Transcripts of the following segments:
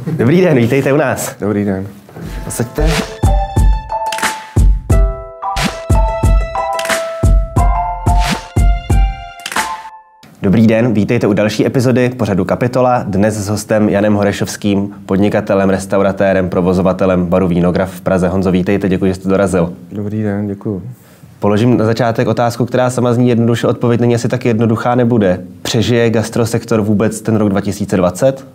Dobrý den, vítejte u nás. Dobrý den. Posaďte. Dobrý den, vítejte u další epizody pořadu Kapitola. Dnes s hostem Janem Horešovským, podnikatelem, restauratérem, provozovatelem baru Vínograf v Praze. Honzo, vítejte, děkuji, že jste dorazil. Dobrý den, děkuji. Položím na začátek otázku, která sama zní jednoduše, odpověď není asi tak jednoduchá nebude. Přežije gastrosektor vůbec ten rok 2020?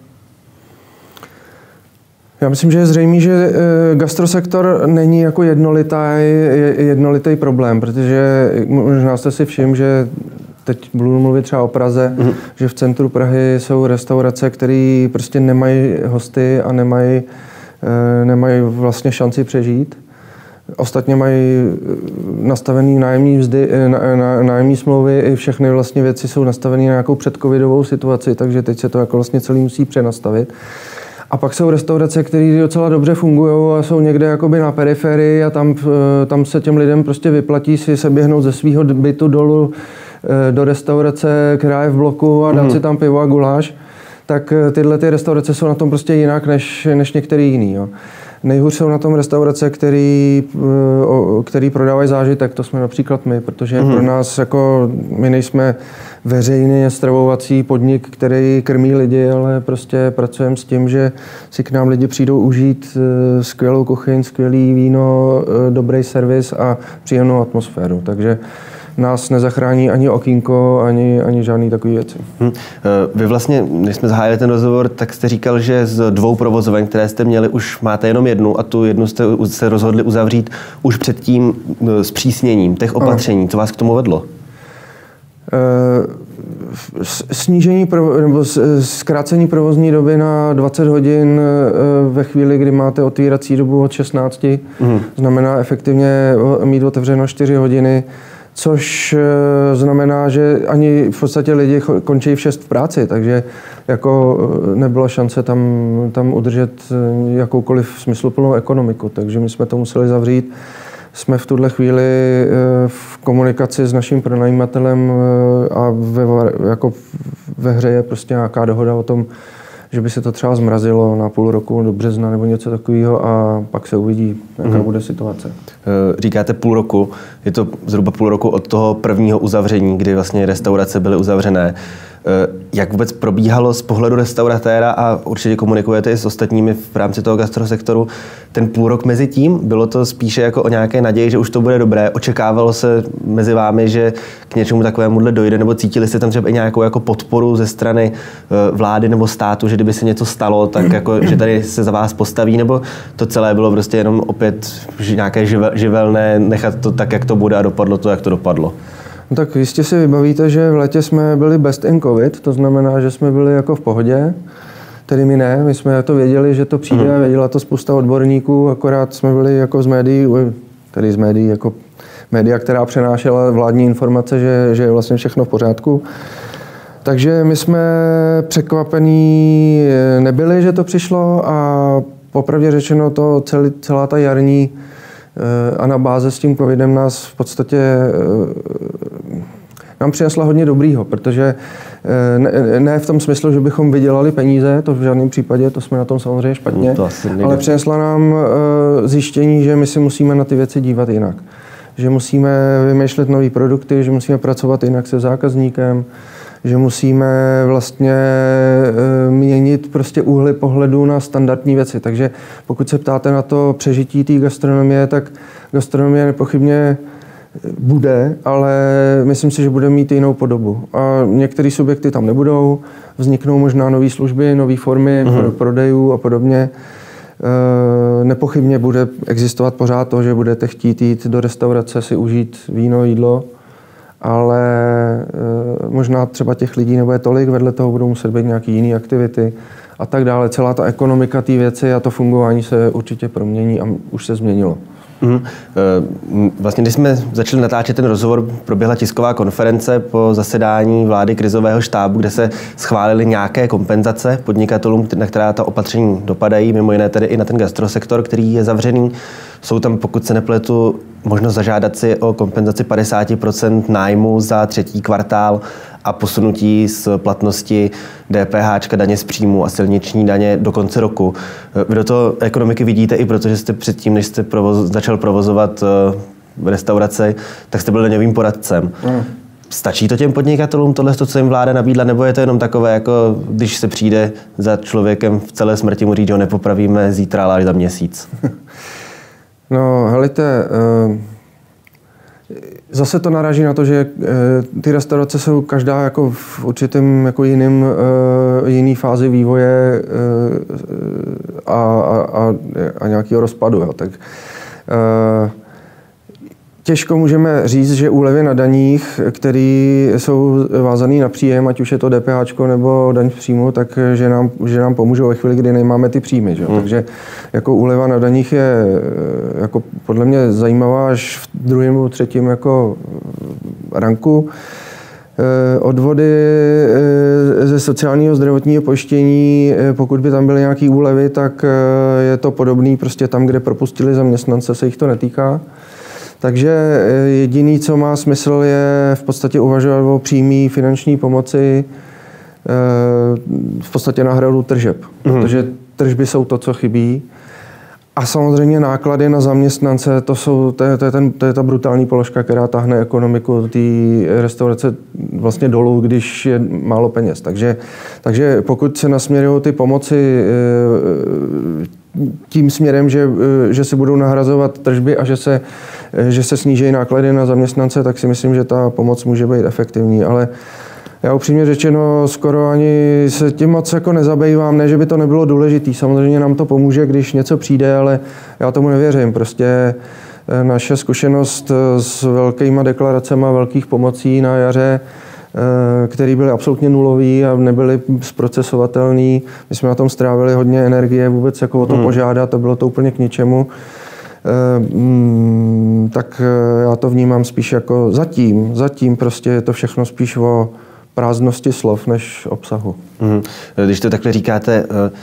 Já myslím, že je zřejmé, že gastrosektor není jako jednolitý problém, protože možná jste si všiml, že teď budu mluvit třeba o Praze, že v centru Prahy jsou restaurace, které prostě nemají hosty a nemají vlastně šanci přežít. Ostatně mají nastavený nájemní smlouvy, i všechny vlastně věci jsou nastavené na nějakou předcovidovou situaci, takže teď se to jako vlastně celý musí přenastavit. A pak jsou restaurace, které docela dobře fungují a jsou někde jakoby na periferii a tam se těm lidem prostě vyplatí si se běhnout ze svého bytu dolů do restaurace, která je v bloku a dát si tam pivo a guláš. Tak tyhle ty restaurace jsou na tom prostě jinak než některý jiný. Jo. Nejhůř jsou na tom restaurace, který prodávají zážitek, to jsme například my, protože pro nás jako my nejsme veřejný stravovací podnik, který krmí lidi, ale prostě pracujeme s tím, že si k nám lidi přijdou užít skvělou kuchyň, skvělý víno, dobrý servis a příjemnou atmosféru. Takže nás nezachrání ani okýnko, ani žádný takový věci. Vy vlastně, když jsme zahájili ten rozhovor, tak jste říkal, že z 2 provozoven, které jste měli, už máte jenom jednu a tu jednu jste se rozhodli uzavřít už před tím zpřísněním těch opatření. Co vás k tomu vedlo? Snížení nebo zkrácení provozní doby na 20 hodin ve chvíli, kdy máte otvírací dobu od 16, znamená efektivně mít otevřeno 4 hodiny, což znamená, že ani v podstatě lidi končí v 6 v práci, takže jako nebyla šance tam udržet jakoukoliv smysluplnou ekonomiku, takže my jsme to museli zavřít. Jsme v tuhle chvíli v komunikaci s naším pronajímatelem a ve hře je prostě nějaká dohoda o tom, že by se to třeba zmrazilo na půl roku do března nebo něco takového a pak se uvidí, jaká bude situace. Říkáte půl roku, je to zhruba půl roku od toho prvního uzavření, kdy vlastně restaurace byly uzavřené. Jak vůbec probíhalo z pohledu restauratéra a určitě komunikujete i s ostatními v rámci toho gastrosektoru ten půl rok mezi tím? Bylo to spíše jako o nějaké naději, že už to bude dobré? Očekávalo se mezi vámi, že k něčemu takovému dojde? Nebo cítili jste tam třeba i nějakou jako podporu ze strany vlády nebo státu, že kdyby se něco stalo, tak jako, že tady se za vás postaví? Nebo to celé bylo prostě jenom opět nějaké živelné, nechat to tak, jak to bude a dopadlo to, jak to dopadlo? No tak jistě si vybavíte, že v létě jsme byli best in covid, to znamená, že jsme byli jako v pohodě, tedy my ne, my jsme to věděli, že to přijde, věděla to spousta odborníků, akorát jsme byli jako z médií, jako média, která přenášela vládní informace, že je vlastně všechno v pořádku. Takže my jsme překvapení nebyli, že to přišlo a popravdě řečeno to celá ta jarní anabáze s tím covidem nás v podstatě nám přinesla hodně dobrýho, protože ne v tom smyslu, že bychom vydělali peníze, to v žádném případě, to jsme na tom samozřejmě špatně, ale přinesla nám zjištění, že my si musíme na ty věci dívat jinak. Že musíme vymýšlet nové produkty, že musíme pracovat jinak se zákazníkem, že musíme vlastně měnit prostě úhly pohledu na standardní věci. Takže pokud se ptáte na to přežití té gastronomie, tak gastronomie nepochybně bude, ale myslím si, že bude mít jinou podobu. A některé subjekty tam nebudou, vzniknou možná nové služby, nové formy prodejů a podobně. Nepochybně bude existovat pořád to, že budete chtít jít do restaurace si užít víno, jídlo, ale možná třeba těch lidí nebude tolik, vedle toho budou muset být nějaké jiné aktivity a tak dále. Celá ta ekonomika té věci a to fungování se určitě promění a už se změnilo. Vlastně, když jsme začali natáčet ten rozhovor, proběhla tisková konference po zasedání vlády krizového štábu, kde se schválily nějaké kompenzace podnikatelům, na která ta opatření dopadají, mimo jiné tedy i na ten gastrosektor, který je zavřený. Jsou tam, pokud se nepletu, možnost zažádat si o kompenzaci 50% nájmu za třetí kvartál a posunutí z platnosti DPH, daně z příjmu a silniční daně do konce roku. Vy do toho ekonomiky vidíte i protože jste předtím, než jste začal provozovat restaurace, tak jste byl daňovým poradcem. Stačí to těm podnikatelům tohle, co jim vláda nabídla, nebo je to jenom takové, jako když se přijde za člověkem v celé smrti mu říct, že ho nepopravíme zítra, ale až za měsíc? No, helejte, zase to naráží na to, že ty restaurace jsou každá jako v určitém jako jiný fázi vývoje a nějakého rozpadu. Jo. Tak, těžko můžeme říct, že úlevy na daních, které jsou vázané na příjem, ať už je to DPH nebo daň z příjmu, tak že nám pomůžou ve chvíli, kdy nemáme ty příjmy. Že? Takže jako úleva na daních je jako podle mě zajímavá až v druhém nebo třetím jako ranku. Odvody ze sociálního zdravotního pojištění, pokud by tam byly nějaké úlevy, tak je to podobné prostě tam, kde propustili zaměstnance, se jich to netýká. Takže jediný, co má smysl, je v podstatě uvažovat o přímé finanční pomoci, v podstatě náhradu tržeb, protože tržby jsou to, co chybí. A samozřejmě náklady na zaměstnance, to je ta brutální položka, která tahne ekonomiku té restaurace vlastně dolů, když je málo peněz. Takže pokud se nasměrují ty pomoci tím směrem, že se budou nahrazovat tržby a že se sníží náklady na zaměstnance, tak si myslím, že ta pomoc může být efektivní. Ale já upřímně řečeno skoro ani se tím moc jako nezabývám, ne, že by to nebylo důležitý. Samozřejmě nám to pomůže, když něco přijde, ale já tomu nevěřím. Prostě naše zkušenost s velkýma deklaracemi velkých pomocí na jaře, které byly absolutně nulový a nebyly zprocesovatelný. My jsme na tom strávili hodně energie vůbec jako o to požádat a bylo to úplně k ničemu. Tak já to vnímám spíš jako zatím prostě je to všechno spíš o prázdnosti slov než obsahu. Když to takhle říkáte,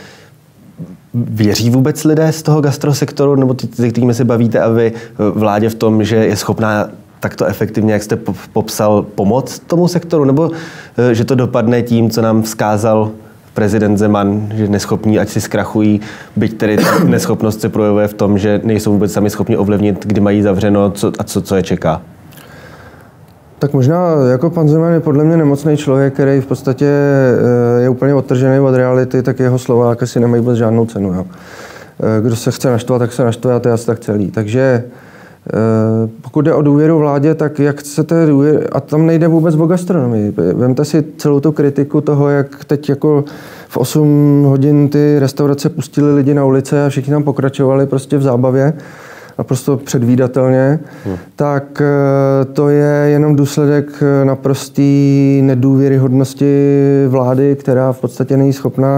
věří vůbec lidé z toho gastrosektoru, nebo ty, se kterými se bavíte, a vy vládě v tom, že je schopná takto efektivně, jak jste popsal, pomoct tomu sektoru, nebo že to dopadne tím, co nám vzkázal prezident Zeman, že neschopní, ať si zkrachují, byť tedy neschopnost se projevuje v tom, že nejsou vůbec sami schopni ovlivnit, kdy mají zavřeno co je čeká? Tak možná jako pan Zeman je podle mě nemocný člověk, který v podstatě je úplně odtržený od reality, tak jeho slova asi nemají vůbec žádnou cenu. Jo. Kdo se chce naštvat, tak se naštve a to je asi tak celý. Takže pokud jde o důvěru vládě, tak jak chcete důvěru, a tam nejde vůbec o gastronomii. Vemte si celou tu kritiku toho, jak teď jako v 8 hodin ty restaurace pustili lidi na ulice a všichni tam pokračovali prostě v zábavě, naprosto předvídatelně, tak to je jenom důsledek naprostý nedůvěryhodnosti vlády, která v podstatě není schopná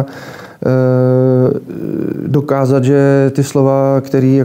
dokázat, že ty slova,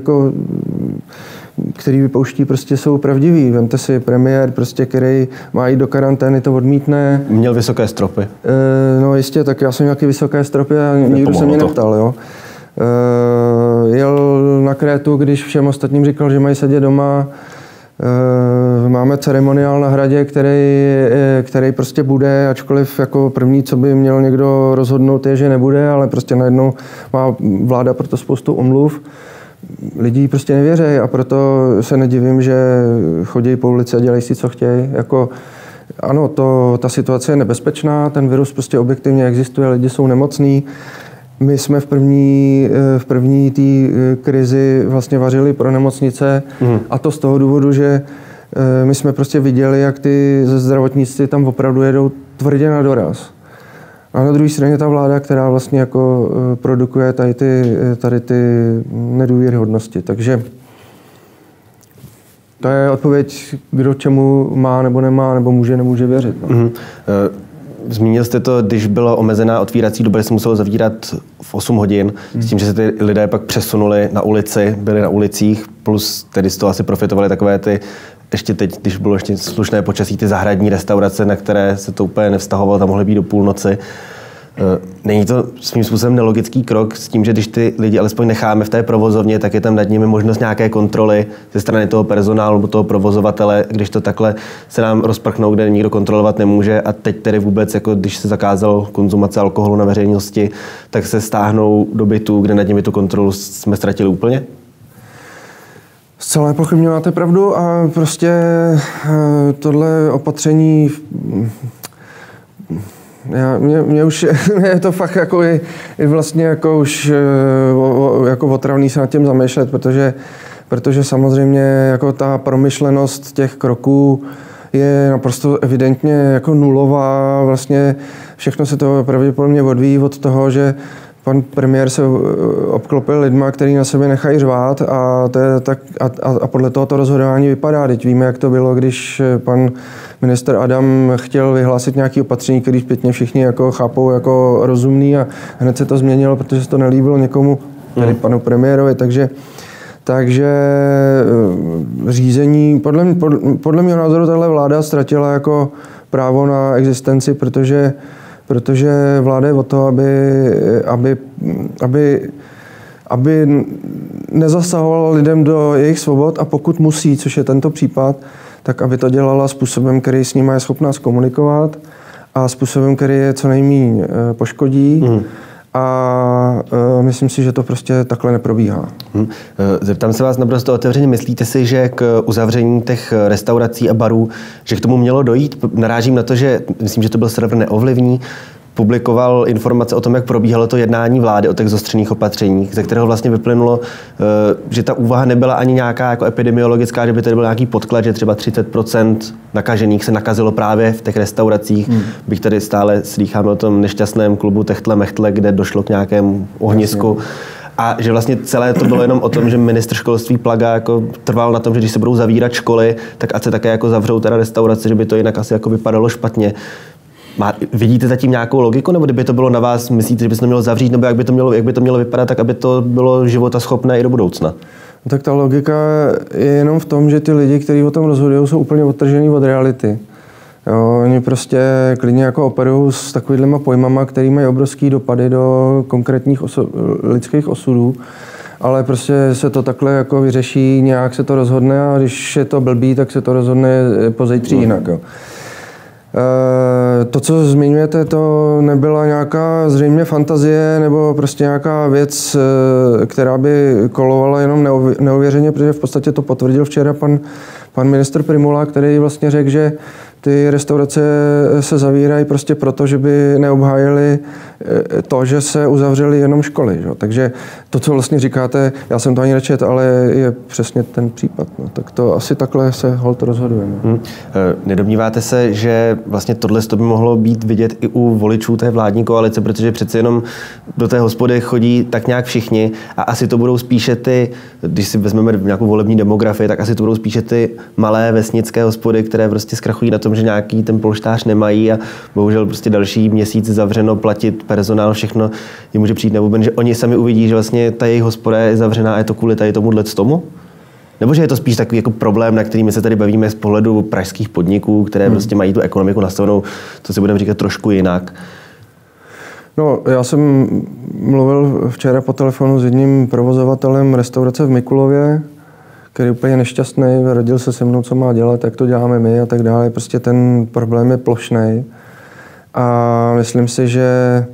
který vypouští, prostě jsou pravdivý. Vemte si premiér, prostě, který má jít do karantény, to odmítne. Měl vysoké stropy. No jistě, tak já jsem nějaký vysoké stropy a nikdo se mě neptal. Jo. Jel na Krétu, když všem ostatním říkal, že mají sedět doma. Máme ceremoniál na Hradě, který prostě bude, ačkoliv jako první, co by měl někdo rozhodnout, je, že nebude, ale prostě najednou má vláda proto spoustu omluv. Lidi prostě nevěří a proto se nedivím, že chodí po ulici a dělají si, co chtějí. Jako, ano, ta situace je nebezpečná, ten virus prostě objektivně existuje, lidi jsou nemocní. My jsme v první té krizi vlastně vařili pro nemocnice a to z toho důvodu, že my jsme prostě viděli, jak ty ze zdravotnictví tam opravdu jedou tvrdě na doraz. A na druhé straně ta vláda, která vlastně jako produkuje tady ty nedůvěryhodnosti. Takže to je odpověď, kdo čemu má nebo nemá, nebo nemůže věřit. No. Zmínil jste to, když byla omezená otvírací doba, že se muselo zavírat v 8 hodin, s tím, že se ty lidé pak přesunuli na ulici, byli na ulicích, plus tedy z toho asi profitovali takové ty, ještě teď, když bylo ještě slušné počasí, ty zahradní restaurace, na které se to úplně nevztahovalo, tam mohly být do půlnoci. Není to svým způsobem nelogický krok s tím, že když ty lidi alespoň necháme v té provozovně, tak je tam nad nimi možnost nějaké kontroly ze strany toho personálu nebo toho provozovatele, když to takhle se nám rozprchnou, kde nikdo kontrolovat nemůže a teď tedy vůbec, jako když se zakázal konzumace alkoholu na veřejnosti, tak se stáhnou do bytu, kde nad nimi tu kontrolu jsme ztratili úplně? Zcela nepochybně máte pravdu a prostě tohle opatření mě už je to fakt jako i vlastně jako už jako otravný se nad tím zamýšlet, protože samozřejmě jako ta promyšlenost těch kroků je naprosto evidentně jako nulová. Vlastně všechno se to pravděpodobně odvíjí od toho, že pan premiér se obklopil lidma, kteří na sebe nechají řvát a podle toho to rozhodování vypadá. Teď víme, jak to bylo, když pan ministr Adam chtěl vyhlásit nějaké opatření, které zpětně všichni jako chápou jako rozumný a hned se to změnilo, protože se to nelíbilo někomu, tedy panu premiérovi. Takže řízení, podle mého názoru tahle vláda ztratila jako právo na existenci, protože vláda je o to, aby nezasahovala lidem do jejich svobod a pokud musí, což je tento případ, tak aby to dělala způsobem, který s nimi je schopná zkomunikovat a způsobem, který je co nejméně poškodí. A myslím si, že to prostě takhle neprobíhá. Zeptám se vás naprosto otevřeně. Myslíte si, že k uzavření těch restaurací a barů, že k tomu mělo dojít? Narážím na to, že myslím, že to byl server Neovlivní, publikoval informace o tom, jak probíhalo to jednání vlády o těch zostřených opatřeních, ze kterého vlastně vyplynulo, že ta úvaha nebyla ani nějaká jako epidemiologická, že by tady byl nějaký podklad, že třeba 30% nakažených se nakazilo právě v těch restauracích. Bych tady stále slýcháme o tom nešťastném klubu Techtle Mechtle, kde došlo k nějakému ohnisku. A že vlastně celé to bylo jenom o tom, že ministr školství Plaga jako trval na tom, že když se budou zavírat školy, tak ať se také jako zavřou teda restaurace, že by to jinak asi jako vypadalo špatně. Vidíte zatím nějakou logiku, nebo kdyby to bylo na vás, myslíte, že by se to mělo zavřít, nebo jak by to mělo vypadat, tak aby to bylo životaschopné i do budoucna? Tak ta logika je jenom v tom, že ty lidi, kteří o tom rozhodují, jsou úplně odtržený od reality. Jo, oni prostě klidně jako operují s takovýhlema pojmama, který mají obrovský dopady do konkrétních lidských osudů, ale prostě se to takhle jako vyřeší, nějak se to rozhodne a když je to blbý, tak se to rozhodne pozítří jinak. Jo. To, co zmiňujete, to nebyla nějaká zřejmě fantazie nebo prostě nějaká věc, která by kolovala jenom neuvěřeně, protože v podstatě to potvrdil včera pan ministr Prymula, který vlastně řekl, že ty restaurace se zavírají prostě proto, že by neobhájili to, že se uzavřely jenom školy. Že? Takže to, co vlastně říkáte, já jsem to ani nečetl, ale je přesně ten případ. No. Tak to asi takhle se holt rozhodujeme. Nedomníváte se, že vlastně tohle by mohlo být vidět i u voličů té vládní koalice, protože přeci jenom do té hospody chodí tak nějak všichni a asi to budou spíše ty, když si vezmeme nějakou volební demografii, tak asi to budou spíše ty malé vesnické hospody, které prostě zkrachují na tom, že nějaký ten polštář nemají a bohužel prostě další měsíc zavřeno, platit personál, všechno jim může přijít nebuben, že oni sami uvidí, že vlastně ta jejich hospoda je zavřená a je to kvůli tady tomuhle tomu? Nebo že je to spíš takový jako problém, na který my se tady bavíme z pohledu pražských podniků, které prostě mají tu ekonomiku nastavenou, co si budeme říkat, trošku jinak? No, já jsem mluvil včera po telefonu s jedním provozovatelem restaurace v Mikulově, který je úplně nešťastný, radil se se mnou, co má dělat, jak to děláme my a tak dále. Prostě ten problém je plošnej. A myslím si, že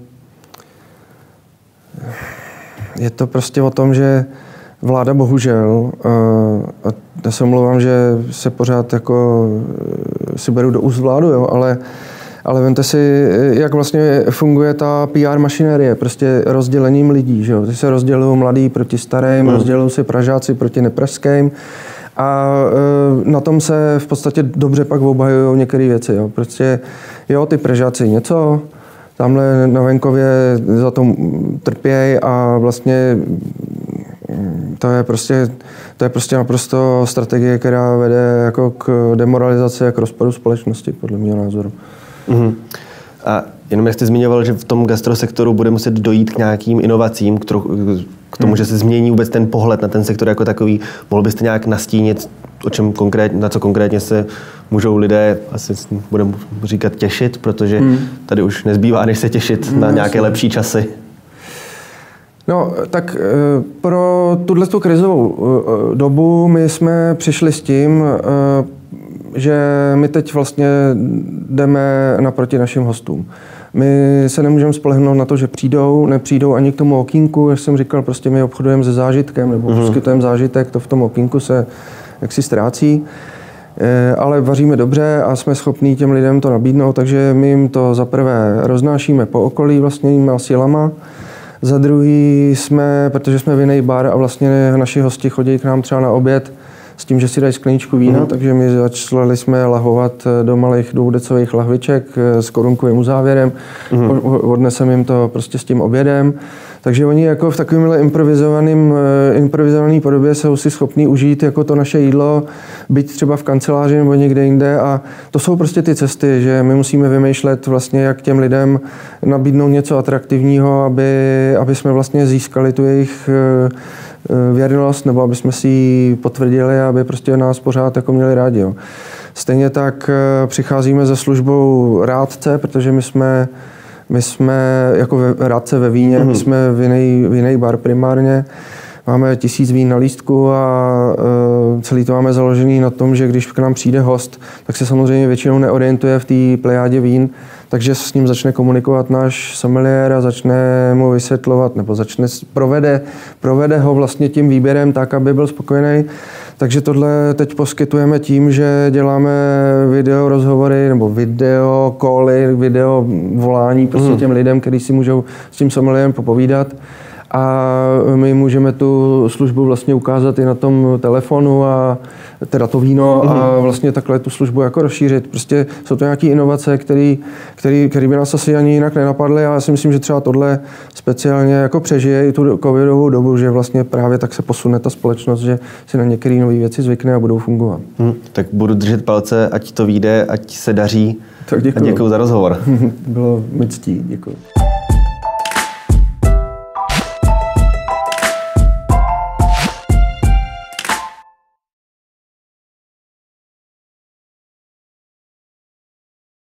je to prostě o tom, že vláda bohužel, a já se omlouvám, že se pořád jako si beru do úst vládu, jo, ale vemte si, jak vlastně funguje ta PR mašinérie, prostě rozdělením lidí, že jo. Ty se rozdělují mladí proti starým, rozdělují se Pražáci proti nepražským a na tom se v podstatě dobře pak obhajují některé věci, jo. Prostě jo, ty Pražáci něco, tamhle na venkově za to trpějí a vlastně to je prostě naprosto strategie, která vede jako k demoralizaci a k rozpadu společnosti, podle mého názoru. A Jenom jak jste zmiňoval, že v tom gastrosektoru bude muset dojít k nějakým inovacím, k tomu, že se změní vůbec ten pohled na ten sektor jako takový. Mohl byste nějak nastínit, na co konkrétně se můžou lidé, asi budeme říkat, těšit, protože tady už nezbývá, než se těšit na nějaké lepší časy. No, tak pro tuto krizovou dobu my jsme přišli s tím, že my teď vlastně jdeme naproti našim hostům. My se nemůžeme spolehnout na to, že nepřijdou ani k tomu okýnku, jak jsem říkal, prostě my obchodujeme se zážitkem nebo poskytujeme zážitek, to v tom okýnku se jaksi ztrácí, ale vaříme dobře a jsme schopní těm lidem to nabídnout, takže my jim to za prvé roznášíme po okolí vlastníma silama, za druhý protože jsme vinný bar a vlastně naši hosti chodí k nám třeba na oběd s tím, že si dají skleničku vína, takže my začali jsme lahovat do malých dvoudecových lahviček s korunkovým uzávěrem, odneseme jim to prostě s tím obědem. Takže oni jako v takovémhle improvizované podobě jsou si schopní užít jako to naše jídlo, být třeba v kanceláři nebo někde jinde a to jsou prostě ty cesty, že my musíme vymýšlet vlastně, jak těm lidem nabídnout něco atraktivního, aby jsme vlastně získali tu jejich věrnost, nebo aby jsme si ji potvrdili, aby prostě nás pořád jako měli rádi. Jo. Stejně tak přicházíme se službou rádce, protože my jsme jako rádce ve víně, my jsme vinný bar primárně, máme 1000 vín na lístku a celý to máme založený na tom, že když k nám přijde host, tak se samozřejmě většinou neorientuje v té plejádě vín, takže s ním začne komunikovat náš sommeliér a začne mu vysvětlovat, nebo provede ho vlastně tím výběrem tak, aby byl spokojený. Takže tohle teď poskytujeme tím, že děláme video rozhovory nebo video cally, video volání prostě těm lidem, kteří si můžou s tím sommeliérem popovídat. A my můžeme tu službu vlastně ukázat i na tom telefonu a teda to víno a vlastně takhle tu službu jako rozšířit. Prostě jsou to nějaké inovace, které by nás asi ani jinak nenapadly a já si myslím, že třeba tohle speciálně jako přežije i tu covidovou dobu, že vlastně právě tak se posune ta společnost, že si na některé nové věci zvykne a budou fungovat. Tak budu držet palce, ať to vyjde, ať se daří. Tak děkuju. A děkuju za rozhovor. Bylo mi ctí, děkuji.